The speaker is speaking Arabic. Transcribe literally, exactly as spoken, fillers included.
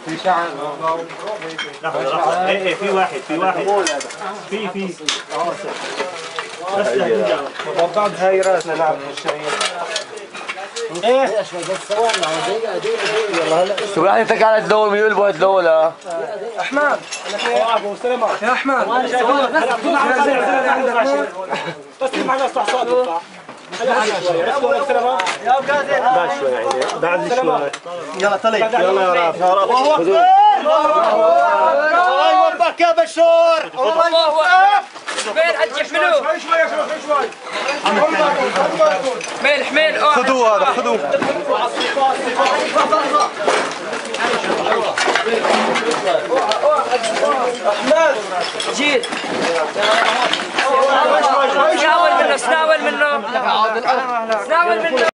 في شعر. لحظة لحظة، ايه ايه في واحد في واحد في في بس بعد هاي راسنا نعرف الشريط. ايه شو راح يتك على الدول من يلبوا الدولة؟ احمد يا احمد بس معنا استحصاد يا قادر بعد شوي يعني بعد شوي يلا طلع يلا يا رب يا رب الله يوفقك يا بشار. الله يوفقك. حميل حد يحملوه. شوي شوي شوي شوي. حميل حميل خذوه هذا خذوه. احمد جيل سناول منه سناول منه سناول منه